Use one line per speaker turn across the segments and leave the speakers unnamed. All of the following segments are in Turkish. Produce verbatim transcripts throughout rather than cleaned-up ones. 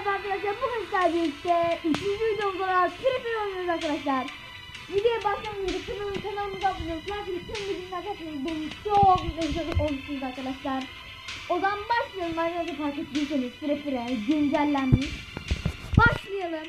Merhaba arkadaşlar, bugün sizlerle birlikte üçüncü videomuz olarak Creeper oynuyoruz arkadaşlar. Videoya başlamadan önce kanalım, kanalımıza abone olun. Like tüm bildirimler yapmayı beni çok mutlu olursunuz arkadaşlar. O zaman başlayalım arkadaşlar, fark ettiyseniz Creeper'e güncellenmiş. Başlayalım.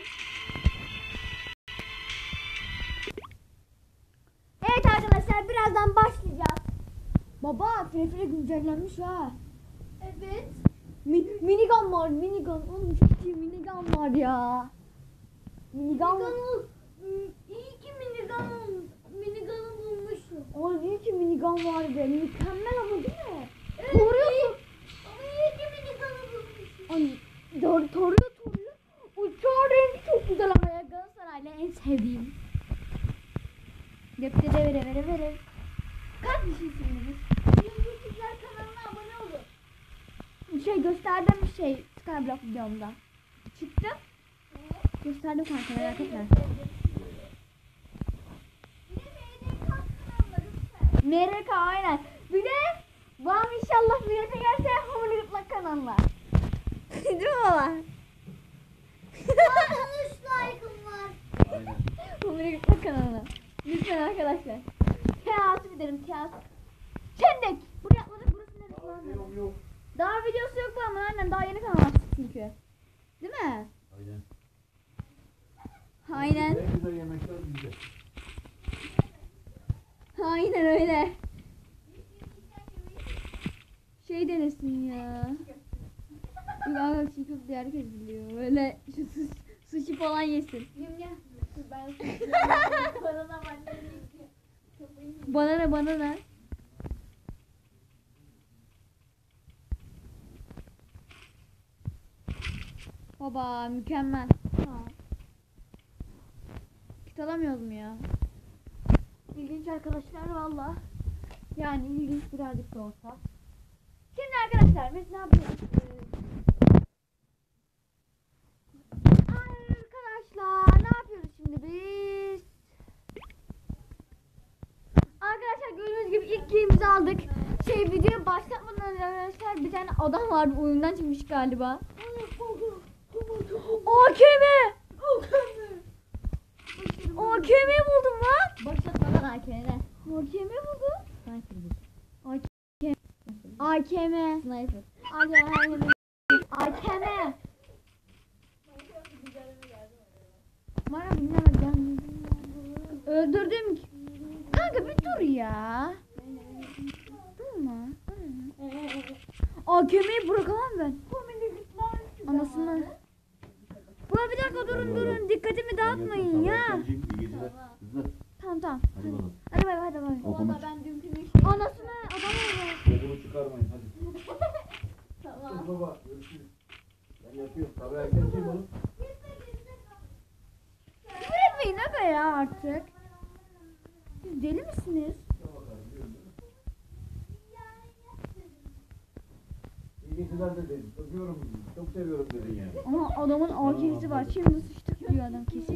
Evet arkadaşlar, birazdan başlayacağız. Baba, Creeper'e güncellenmiş ha.
Evet.
Mi minigun var, minigun. Oğlum ciddi minigun var ya. Minigun.
Minigun'u iyi ki minigun'u minigun'u bulmuşum.
Oğlum iyi ki minigun var be. Mükemmel ama değil mi?
Evet,
Toruyor.
Ama iyi ki minigun'u bulmuşum.
Ay, doğru toruyor toruyor. Uçağın rengi çok güzel ama ya, Galatasaray'la en sevdiğim. Defteri vere vere vere. Kaç kişisiniz?
YouTube'lar kanalına abone olun.
Bir şey gösterdim, bir şey Skyblock videomda. Çıktı.
Evet.
Gösterdim kanka, merak etme.
Bir de M R K kanalları lütfen.
M R K aynen. Bir de Vam inşallah bir yere gelse Homoli Gırtlak kanalına. Değil mi baba?
Zaten üç like'ım var.
Aynen.
Homoli Gırtlak kanalına. Lütfen arkadaşlar. Teasüf ederim, teasüf. Çendek. Buraya atladık, burası neresi lan?
Yok yok.
Daha videosu yok ama annem, daha yeni kanal açtık çünkü. Değil mi?
Aynen.
Aynen.
En güzel yemekler bizde.
Aynen öyle. Şey denesin ya. Ulan çiğ köfte herkes biliyor. Böyle şu sus, sushi falan yesin.
Yum ya. Ben bana da
Bana ne bana ne. Baba mükemmel. Ha. Kit alamıyoruz mu ya? İlginç arkadaşlar valla. Yani ilginç birazcık da olsa. Şimdi arkadaşlar biz ne yapıyoruz? Ee, Arkadaşlar ne yapıyoruz şimdi biz? Arkadaşlar gördüğünüz gibi ilk keyimizi aldık. Şey, videoyu başlatmadan önce arkadaşlar bir tane adam vardı, oyundan çıkmış galiba. A K M! A K M buldum lan.
Başlatmadan A K M.
A K M buldum.
Sniper bu.
A K M.
Sniper.
A K M. Bana bilmem, öldürdüm. Kanka bir dur ya. Durma. A K M'yi bırakamam ben. Anasını. Buna bir dakika durun durun. Dikkatimi dağıtmayın ya.
İyi geceler. Hızlı.
Tamam tamam.
Hadi bakalım.
Hadi bay bay, hadi bay.
Okumuş.
Valla ben dünkü
Anasını adam oldu.
Kokunu çıkarmayın hadi.
Tamam.
Hadi baba görüşürüz. Ben yapıyorum. Tabii erkenciyim oğlum.
Küfür etmeyin aga ya artık. Siz deli misiniz?
İyi geceler dedin. Öpüyorum. Çok seviyorum dedin yani.
Ama adamın A K'si var. Şimdi sıçtık diyor adam kesin.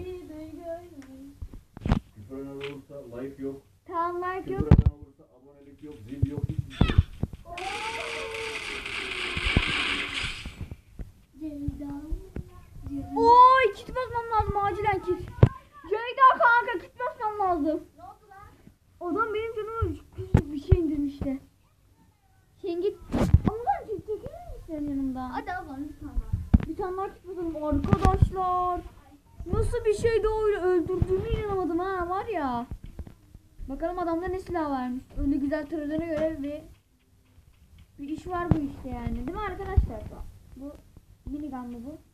Küfür eden olursa like yok.
Tamam like
Küfür
yok.
eden olursa abonelik yok. Zil yok. Hiçbir şey yok.
Oy, kit basmam lazım, acilen kit. Ceyda kanka, kit basmam lazım.
Ne oldu lan?
Adam benim canıma küçük bir şey indirmişti. Sen git. Ama ben çekil misin yanımda?
Hadi ablam lütfen.
Bir tane daha kit basalım arkadaşlar. Nasıl bir şeydi o, öyle öldürdüğüme inanamadım ha, var ya. Bakalım adamda ne silah varmış. Öyle güzel taradığına göre bir bir iş var bu işte yani. Değil mi arkadaşlar? Bu minigun mu bu?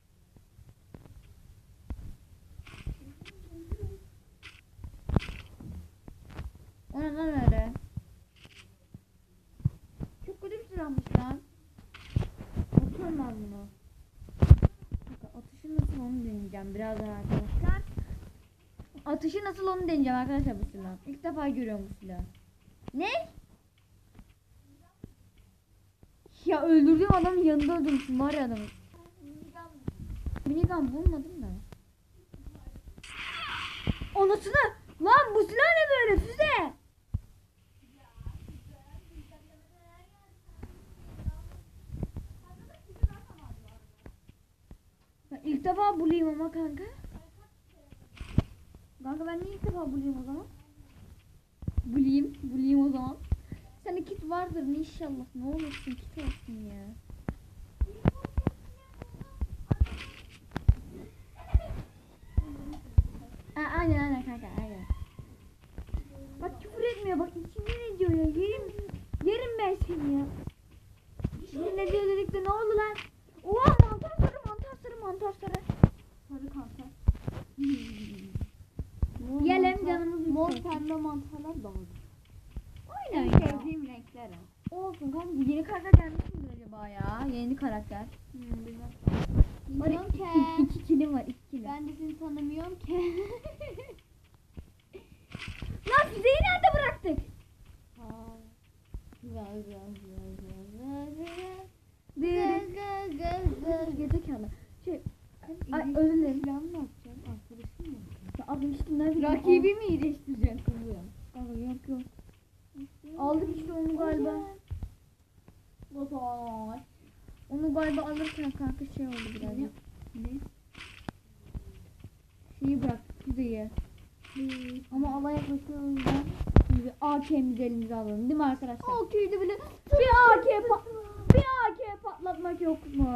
O ne lan öyle? Çok kötü bir silahmış lan. Atıyorum ben bunu. Atışı nasıl onu deneyeceğim birazdan arkadaşlar. Atışı nasıl onu deneyeceğim arkadaşlar bu silahı. İlk defa görüyorum bu silahı. Ne? Ya öldürdüğüm adamın yanında öldürmüşüm var ya adamı. Minigun bulmadım da. Anasını! Lan bu silah ne böyle füze? ilk defa bulayım ama kanka. Kanka ben niye ilk defa bulayım o zaman? Bulayım, bulayım o zaman. Sende kit vardır inşallah. Ne olursun kit olsun ya. Ha, aynen aynen kanka aynen. Bak küfür etmiyor bak içimden ediyor ya. Yerim, yerim ben seni ya. Şimdi ne diyor dedik de ne oldu lan? Oha mantar sarı mantar sarı mantar sarı.
Sarı kanka.
Yiyelim canımız
Mor
yükselsin.
pembe mantarlar da olur.
Aynen
En
ya.
sevdiğim renkler o.
Olsun kanka bu yeni karakter gelmiş midir acaba ya? Yeni karakter.
Hmm, bilmem.
Var
Bilmiyorum
iki,
ki.
iki, iki kilim var iki kilim.
Ben de seni tanımıyorum ki.
Lan Füzeyi nerede bıraktık?
Aa. Güzel güzel güzel güzel güzel.
Dırı.
Gı gı gı.
Gerizekalı. Şey, ay
Ay
özür dilerim.
Silahını ne yapacağım? Arkadaşım mı?
Ya almıştım ne bileyim.
Rakibi mi iyileştireceksin kızım?
Al, yok yok. Aldık işte onu galiba.
Vay.
Onu galiba alırken kanka şey oldu birazcık.
Ne?
Şeyi bıraktık Füzeyi. Ama alay yaklaşıyor o yüzden. Şimdi A K'mizi elimize alalım değil mi arkadaşlar?
O köyde bile
Bir A K pat bir A K patlatmak yok mu?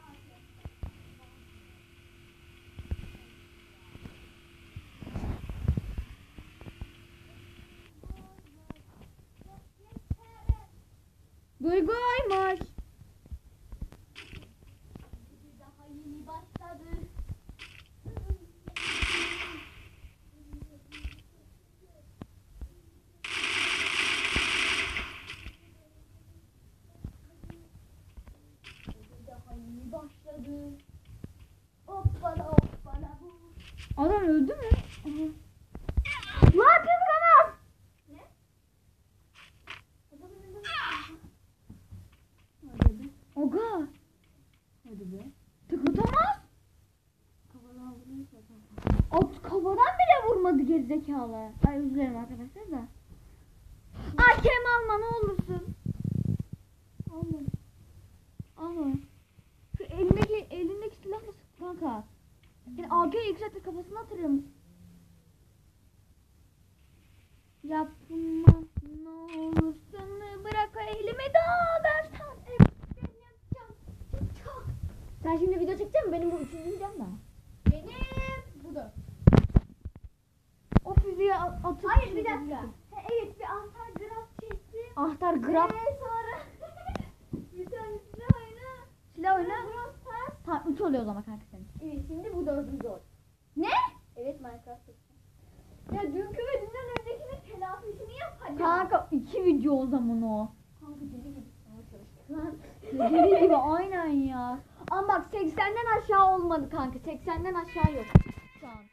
Duygu'ymuş.
daha yeni başladı. Daha yeni başladı. Hoppala hoppala bu.
Adam öldü mü? Lan kız kanat.
Ne?
Hadi be. Oga.
Hadi be.
Tıklatamaz.
Kafadan vuruyorsa
At kafadan bile vurmadı gerizekalı. Ay özür dilerim arkadaşlar da. Hakem alma ne olursun. Alma. Alma. Şu elindeki elindeki silahla sık kanka. Yani A K'yi yükseltir kafasına atarım. Yapma ne olursun bırak elimi daha versen. Sen şimdi video çekecek misin? Benim bu üçüncü videom da.
benim bu da.
O füzeyi at- atıp...
Hayır bir dakika. Ha, evet bir antar graf çektim.
Ahtar grab.
Ve sonra bir tane silah oyna.
Silah oyna.
Graf ters.
Tamam üç oluyor o zaman kanka senin.
Evet şimdi bu dördüncü oldu.
Ne?
Evet Minecraft çektim. Ya dünkü ve dünden öncekinin telafisini yap hadi.
Kanka iki video o zaman o.
Kanka deli gibi sana çalıştım. Lan.
Dediği gibi aynen ya. Ama bak seksenden aşağı olmadı kanka. seksenden aşağı yok. Şu an.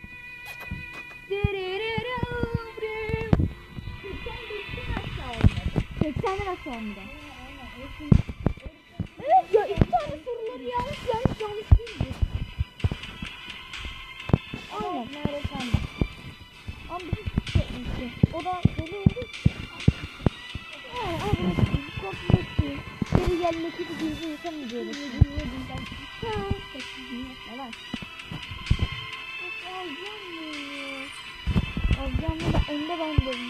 Sen bittin aşağı olmadı.
seksenden aşağı olmadı.
Aynen aynen.
Evet ya iki tane soruları yanlış yanlış yanlış değil mi? Aynen.
Öğretmen.
Ama bizim Türkçe öğretmeni. O da böyle oldu. Yani evet. Kontrol etti. Geri gelmek gibi bir insan mı diyoruz? Ha. Ne lan? Alacağım mı? Alacağım mı da önde ben de.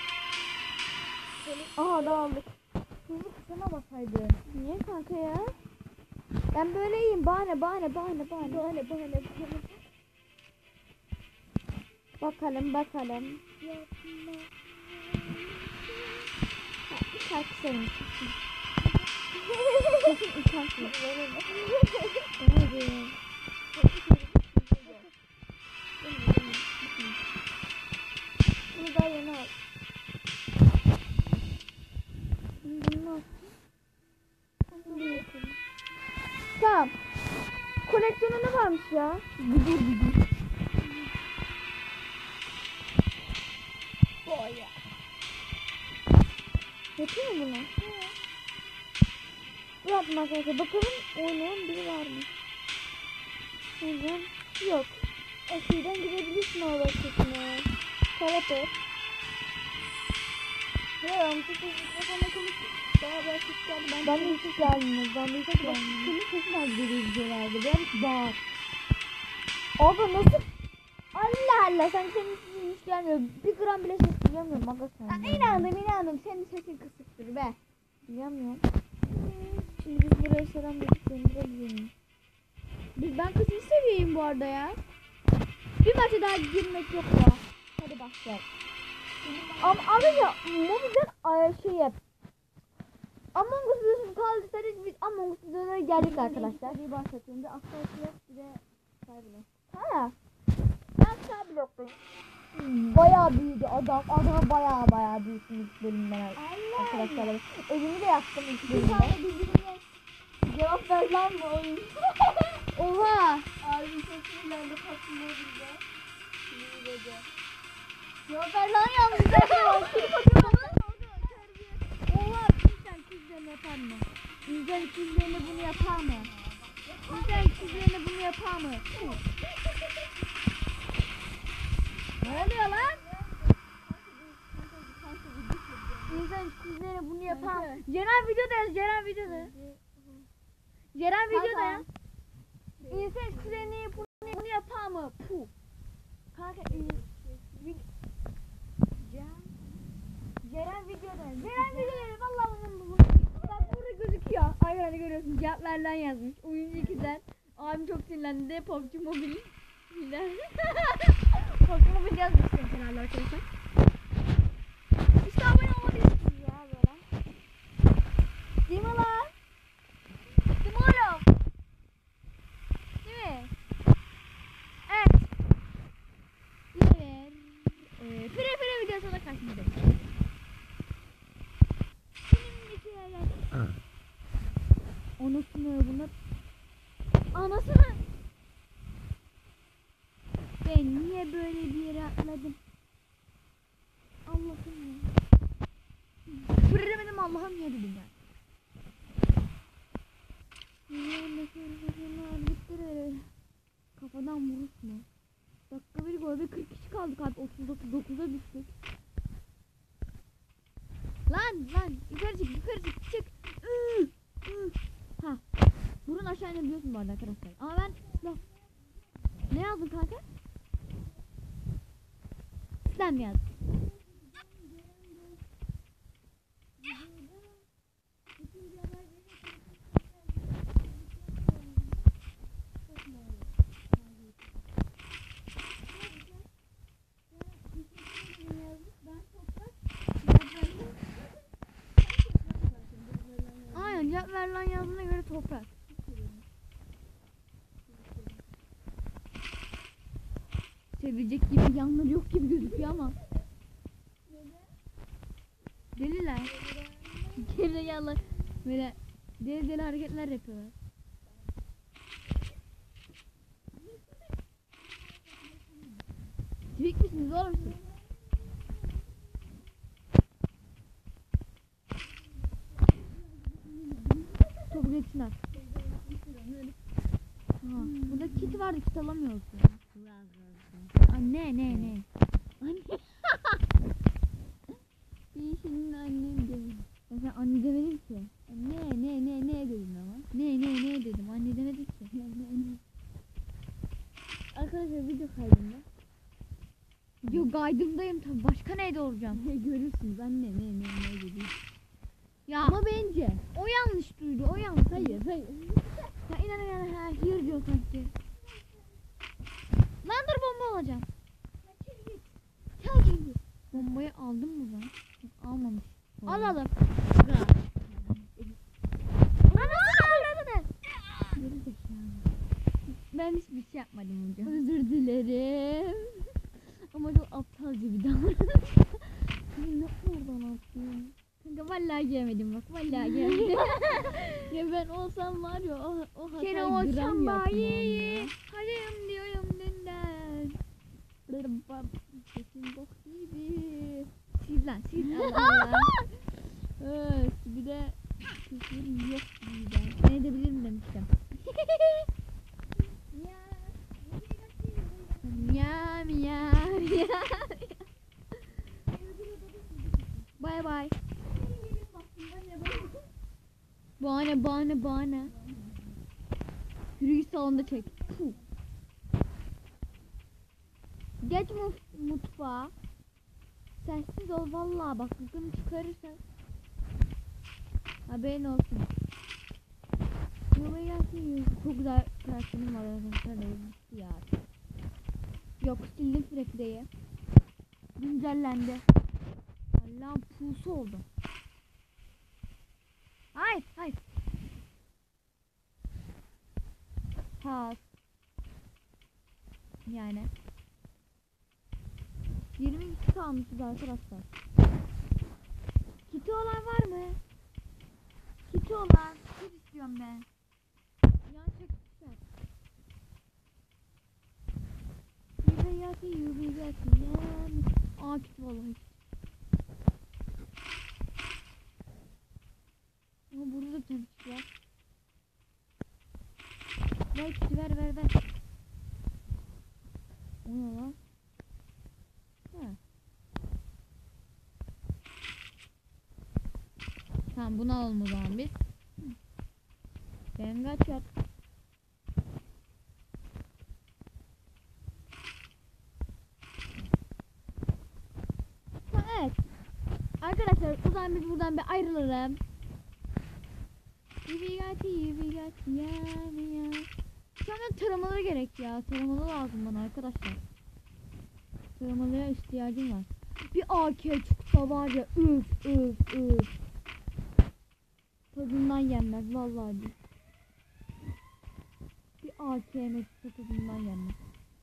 Aha da aldık. Hızlı kısana basaydı. Niye kanka ya? Ben böyleyim. Bahane bahane bahane bahane. Bahane bahane bahane. Bakalım bakalım. Ha, bir şarkı söylemişsin. Kesin utansın. Evet. Bunu daha yeni al. Bunu ne yaptın? Tamam. Koleksiyonu ne varmış ya? Güdür güdür.
Boya.
Yapıyor mu bunu? Bu yaptım arkadaşlar. Bakalım oynayan biri var mı? Neden? Yok. Eskiden girebilirsin o başkasına. Talep et. Ya ben bu mikrofona konuştum. Daha başka geldi. Ben de hiç geldiniz. Ben de hiç geldiniz. Senin sesin az geliyor videolarda. Biraz bağır. Abi nasıl? Allah Allah sen senin sesin hiç gelmiyor. Bir gram bile ses duyamıyorum aga sen.
Ha, inandım inandım. Senin sesin kısıktır be.
Duyamıyorum. Şimdi biz buraya selam verdiklerimize gidelim.
Biz ben kızı seveyim bu arada ya.
Bir maça daha girmek yok ya. Hadi başlayalım. Ama ayrıca mobilden şey yap. Among Us videosunu kaldıysanız biz Among Us videolarına geldik arkadaşlar.
Bir başlatıyorum. Bir aktar yok bir de cyberlock.
Ha. Ben sağ bloktayım. Bayağı büyüdü adam. Adama bayağı bayağı büyüsün ilk bölümden
Allah
arkadaşlar. Evimi de yaktım ilk
Bir
bölümden.
tane bildirimle cevap ver lan bu oyun.
Oha.
Abim çok sinirlendi patlığı burada. Sinirli dedi. Cevap ver lan yalnız. Kim patlığı
Oha. İnsan kızlarına yapar mı? İnsan kızlarına bunu yapar mı? İnsan kızlarına bunu yapar mı?
Ne oluyor lan?
İnsan kızlarına bunu yapar mı?
Kanka.
Ceren videoda yaz. Ceren videoda. Ceren videoda
Kanka.
yaz. İnsan kızlarına bunu, bunu yapar mı? Puh. Kanka iyi. Vid- Ceren. Ceren videoda yaz. Ceren videoda yaz. Vallahi bunun bu.
Bak burada gözüküyor. Arkadaşlar görüyorsun cevap ver lan yazmış. Oyuncu ikizler. Abim çok sinirlendi de P U B G Mobile. P U B G Mobile yazmışsın herhalde arkadaşlar. İşte abone olabilirsiniz ya böyle. Değil mi lan? Değil mi oğlum? Değil mi? Evet. Evet. Ee, Fire Fire videosuna karşınızdayım. Şimdiki yerler.
Anasını bunlar.
Anasını.
Ben niye böyle bir yere atladım? Allah'ım ya.
Fire demedim Allah'ım ya dedim ben.
Kafadan vuruş mu? Dakika bir gol ve kırk kişi kaldık abi. otuz dokuza düştük.
Lan lan yukarı çık yukarı çık çık. Iı, ıı.
Ha. Burun aşağı inebiliyorsun bu arada arkadaşlar. Ama ben silah. Ne yazdın kanka? Silah mı yazdın?
Aynen cevap ver lan yazdığına göre toprak.
Sevecek gibi yanları yok gibi gözüküyor ama.
Deliler.
Gerizekalılar böyle deli deli hareketler yapıyorlar. Tweak misiniz oğlum siz? Topu geçsin at. Ha, burada kit vardı, kit alamıyoruz ya. Anne ne ne? Anne. Bir şimdi annem dedim. Ya sen anne demedin ki. Ne ne ne ne dedim ama. Ne ne ne dedim. Anne demedik ki. Ne ne ne. Arkadaşlar video kaydında. Video kaydımdayım tabi. Başka neyde olacağım? Ne görürsünüz anne ne ne ne dedi.
Ya
Ama bence.
o yanlış duydu o yanlış.
Hayır hayır. Ya inan inan ha hayır diyor sanki.
Lan dur bomba alacağım.
Çal şimdi. Bombayı aldın mı lan? Yok, almamış.
Alalım.
Geri zekalı.
Ben hiçbir şey yapmadım hocam.
Özür dilerim. Ama çok aptalca bir davranış. Ne oradan attın?
Kanka vallahi giremedim bak vallahi giremedim.
Ya ben olsam var ya o, o hatayı
Seni
gram
olsam
yapmam
bayi.
ya.
Halim diyorum dünden.
Bab, sesin bok gibi.
Siz lan siz Allah Allah.
Evet, bir de küfür yok birden.
Ne edebilirim demiştim.
Miyav miyav miyav.
Bay bay.
Bahane bahane bahane. Yürü git salonda çek. Puh.
Geç muf- mutfağa. Sessiz ol vallahi bak gıkını çıkarırsan. Haberin olsun. Yola gelsin. Çok güzel karakterim var arkadaşlar. Ya. Yok sildim sürekli. Güncellendi. Allah'ım pulsu oldu. Hayır hayır. Pas. Yani. yirmi iki kalmışız arkadaşlar. Kiti olan var mı? Kiti olan. Kit istiyorum ben. Yan çekmişler. Yüzeyati yüzeyati yani. Aa kit vallahi. Ama burada da bir tane kit var. Ver kiti ver ver ver. O ne lan? Ha. Tamam bunu alalım o zaman biz. Ben kaçar. Ha, evet. Arkadaşlar o zaman biz buradan bir ayrılalım. Yivigati yivigati yani ya. Şu anda taramaları gerek ya. Taramalı lazım bana arkadaşlar. Taramalıya ihtiyacım var. Bir A K çıksa var ya üf üf üf. Tadından yenmez vallahi. Bir A K M çıksa tadından yenmez.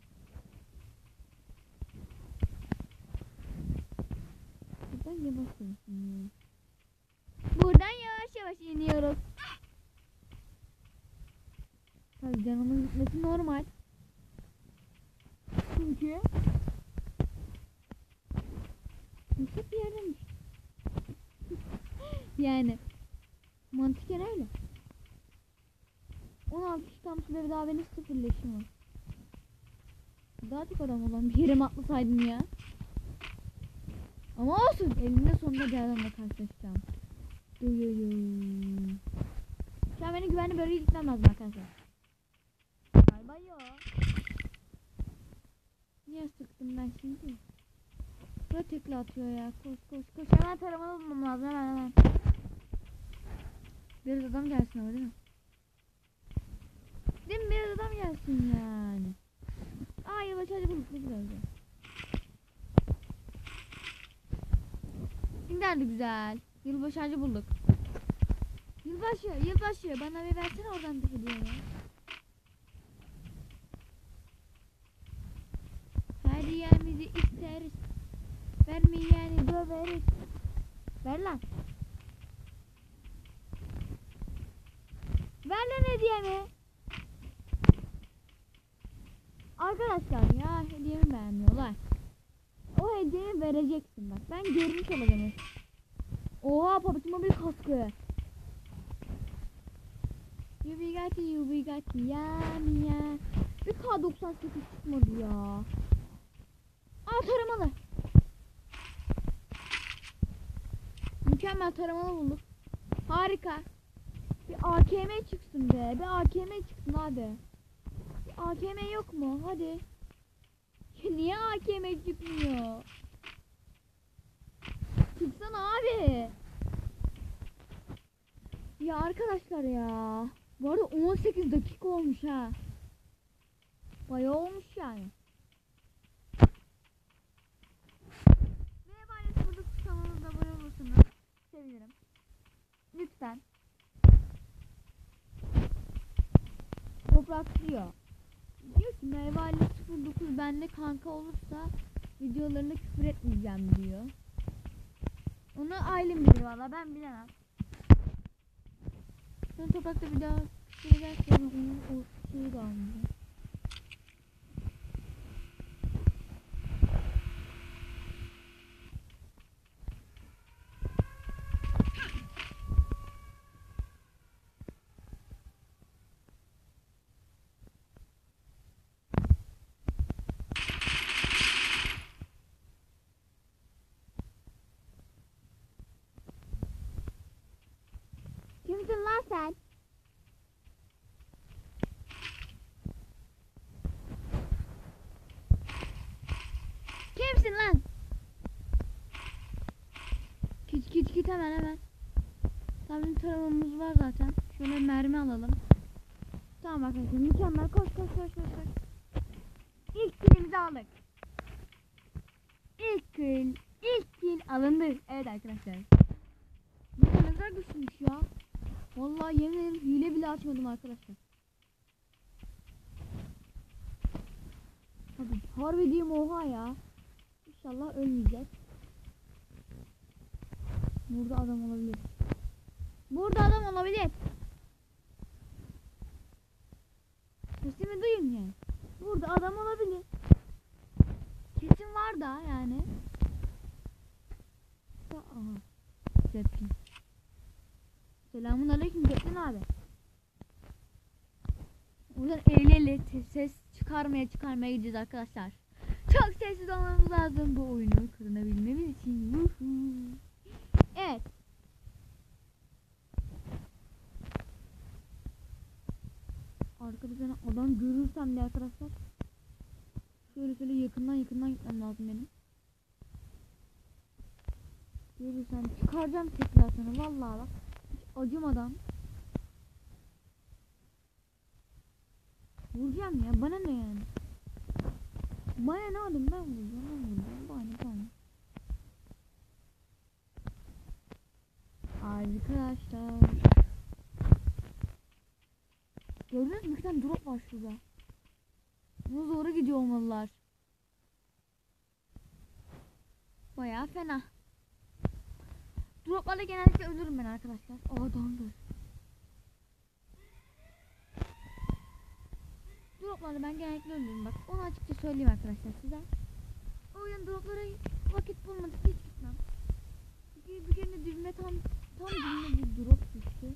Buradan yavaş yavaş iniyoruz. Buradan yavaş yavaş iniyoruz. Tabii canımın gitmesi normal. Çünkü yüksek bir yerden düştü. Yani mantıken öyle. on altı kişi tam süre daha benim sıfırleşim var. Daha çok adam olan bir yere mi atlasaydım ya? Ama olsun. Elinde sonunda bir adamla karşılaşacağım. Duyuyum. Şu an beni güvenli bölgeye gitmem lazım arkadaşlar. Galiba yok. Niye sıktım ben şimdi? Böyle tekli atıyor ya. Koş koş koş. Hemen taramalı bulmam lazım. Hemen hemen. Biraz adam gelsin ama değil mi? Değil mi? Biraz adam gelsin yani. Aa yavaş hadi bulduk. Ne güzel güzel. Güzel güzel. Yılbaşı ağacı bulduk. Yılbaşı, yılbaşı. Bana bir versene oradan bir hediye ya. Hediyemizi isteriz. Vermeyeni döveriz. Ver lan. Ver lan hediyemi. Arkadaşlar ya hediyemi beğenmiyorlar. O hediyeyi vereceksin bak. Ben görmüş olacağım. Oha papatıma bir kaskı. Yubigati yubigati yani ya. Bir K doksan sekiz çıkmadı ya. Aa taramalı. Mükemmel taramalı bulduk. Harika. Bir A K M çıksın be. Bir A K M çıksın abi. Bir A K M yok mu? Hadi. Niye A K M çıkmıyor? Çıksana abi. Ya arkadaşlar ya. Bu arada on sekiz dakika olmuş ha. Bayağı olmuş yani. Merhaba ailesi, burada kanalımıza abone olursanız sevinirim. Lütfen. Toprak diyor. Diyor ki Merve sıfır dokuz benle kanka olursa videolarında küfür etmeyeceğim diyor. Onu ailem bilir valla, ben bilemem. Ben toprakta bir daha küfür edersen onun o şeyi de almayacağım. Kimsin lan sen? hemen hemen. Tamam bizim taramamız var zaten. Şöyle mermi alalım. Tamam arkadaşlar mükemmel. Koş koş koş koş koş. İlk kilimizi aldık. İlk kill. İlk kill alındı. Evet arkadaşlar. Bu ne kadar güçlüymüş ya. Vallahi yemin ederim hile bile açmadım arkadaşlar. Hadi harbi diyeyim oha ya. İnşallah ölmeyecek. Burada adam olabilir. Burada adam olabilir. Sesimi duyun yani. Burada adam olabilir. Kesin var da yani. Aha. Zeppelin. Selamun aleyküm Zeppelin abi. Buradan el ele ses çıkarmaya çıkarmaya gideceğiz arkadaşlar. Çok sessiz olmamız lazım bu oyunu kazanabilmemiz için. Yuhu. Evet. Arkada ben adam görürsem de arkadaşlar. Şöyle şöyle yakından yakından gitmem lazım benim. Görürsem çıkaracağım tekrar sana vallahi bak. Hiç acımadan. Vuracağım ya bana ne yani. Bana ne oğlum ben vuracağım ben vuracağım bana bana. Arkadaşlar. Gördünüz mü? Bir tane drop var şurada. Buna doğru gidiyor olmalılar. Bayağı fena. Droplarla genellikle ölürüm ben arkadaşlar. O adamdır. Droplarla ben genellikle ölürüm bak. Onu açıkça söyleyeyim arkadaşlar size. O yüzden droplara vakit bulmadık hiç gitmem. Çünkü bir kere dibime tam tam dibime bir drop düştü.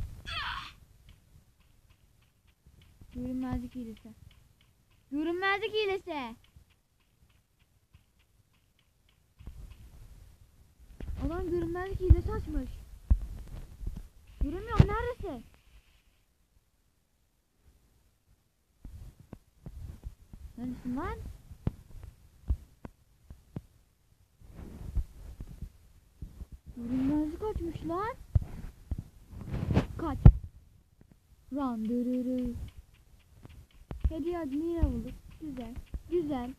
Görünmezlik hilesi. Görünmezlik hilesi. Adam görünmezlik hilesi açmış. Göremiyorum neredesin? Neredesin lan? Görünmezlik açmış lan. Kaç. Run dırırı. Hediye adını bulduk. Güzel. Güzel.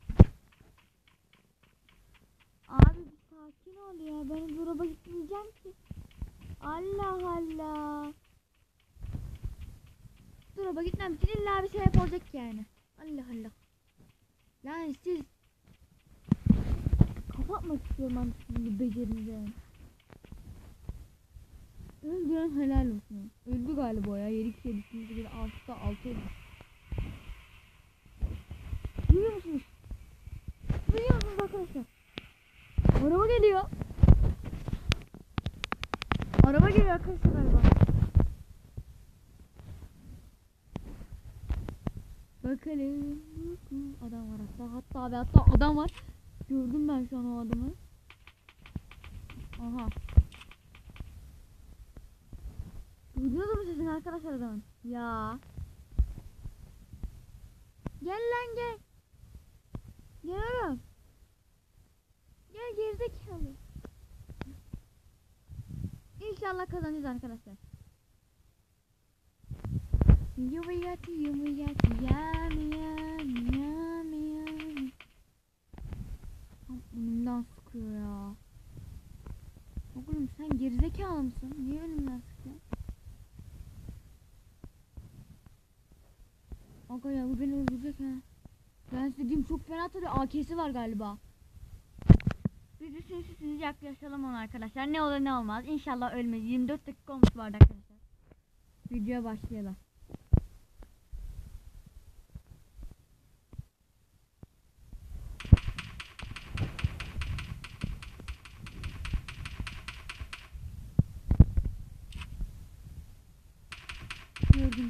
Abi bir sakin ol ya. Ben o drop'a gitmeyeceğim ki. Allah Allah. Drop'a gitmem için illa bir sebep olacak yani. Allah Allah. Yani siz kapatmak istiyorum ben sizin becerinize. Öldüren helal olsun. Öldü galiba o ya. Yedi kişiye düştüğümüzde bir altıda altı oldu. Duyuyor musunuz? Duyuyor musunuz arkadaşlar? Araba geliyor. Araba geliyor arkadaşlar galiba. Bakalım. Adam var hatta. Hatta ve hatta adam var. Gördüm ben şu an o adamı. Aha. Duydunuz mu sesini arkadaşlar adamın? Ya. Gel lan gel. Gel oğlum. Gel gerizekalı. İnşallah kazanacağız arkadaşlar. Yumuyati yumuyati yami yami yami yami. Tam önümden sıkıyor ya. Oğlum sen gerizekalı mısın? Niye önümden sıkıyor? Aga ya bu beni öldürecek ha. Ben istediğim çok fena tabii A K'si var galiba. Biz de sessiz yaklaşalım ona arkadaşlar. Ne olur ne olmaz. İnşallah ölmez. yirmi dört dakika olmuş bu arada arkadaşlar. Videoya başlayalım. Gördüm.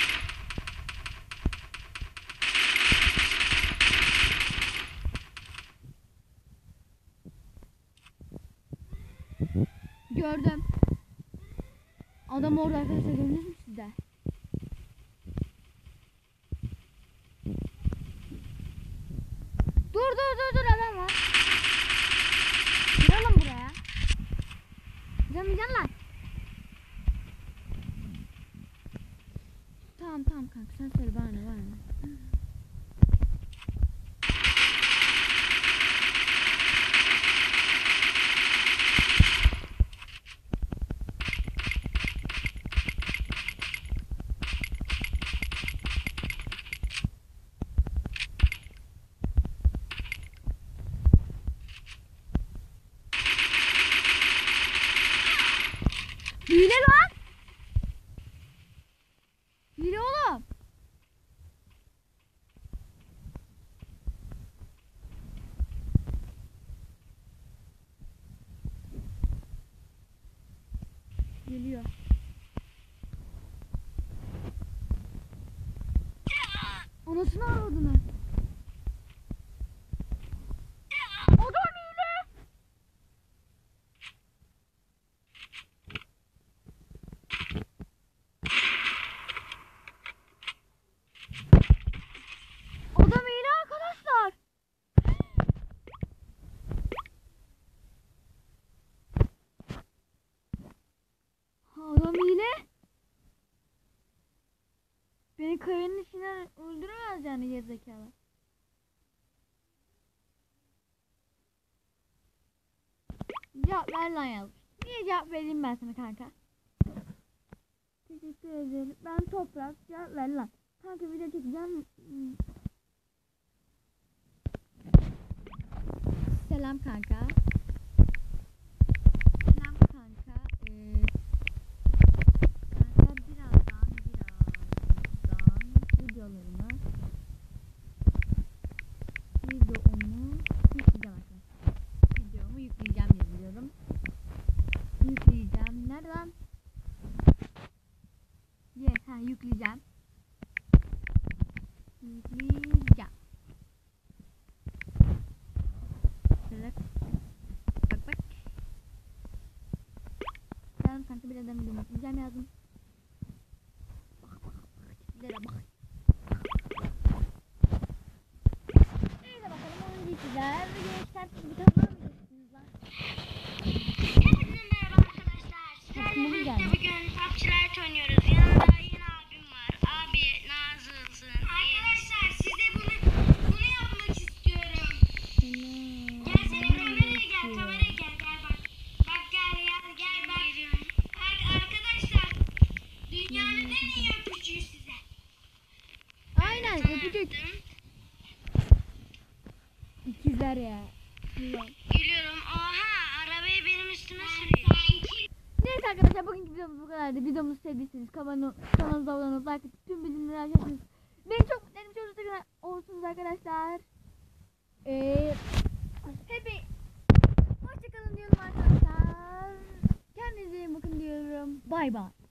Gördüm. Adam orada arkadaşlar, gördünüz mü siz de? Dur dur dur dur adam var. Vuralım buraya. Ölmeyeceksin lan. Tamam tamam kanka sen söyle bana ne var mı? Hile lan. Hile oğlum. Geliyor. Anasını aradığını. Adam hile. Adam hile arkadaşlar. Adam hile. Beni kayanın içinden öldüremez yani gerizekalı. Cevap ver lan yazmış. Niye cevap vereyim ben sana kanka? Teşekkür ederim. Ben toprak. Cevap ver lan. Kanka video çekeceğim. Selam kanka. Selam kanka. Ee, kanka birazdan birazdan videolarımı videomu yükleyeceğim arkadaşlar. Videomu yükleyeceğim yazıyorum. Yükleyeceğim. Nerede lan? Yes, ha yükleyeceğim. Yükleyeceğim. Şöyle bak bak. Tamam kanka birazdan videomu yükleyeceğim yazdım. Bak bak bak. Tiplere bak. Neyse bakalım oyuncu ikizler. Gençler siz bir tane var mı lan?
Hepinize merhaba arkadaşlar. Sizlerle
Hoş
birlikte
geldin.
bugün P U B G Lite oynuyoruz. Yanımda yine abim var. Abi nasılsın? Arkadaşlar size bunu bunu yapmak istiyorum. Gel sen kameraya gel, kameraya gel, gel bak. Bak gel gel gel bak. Bak arkadaşlar dünyanın en iyi öpücüğü size.
Aynen öpücük. İkizler ya. Ulan.
Gülüyorum. Oha arabayı benim üstüme sürüyor.
Neyse arkadaşlar bugünkü videomuz bu kadardı. Videomuzu sevdiyseniz kanalına kanalımıza abone olup like atıp tüm bildirimleri açarsanız beni çok mutlu ederim. Çok mutlu olursunuz arkadaşlar. Ee, hep hoşçakalın diyorum arkadaşlar. Kendinize iyi bakın diyorum. Bay bay.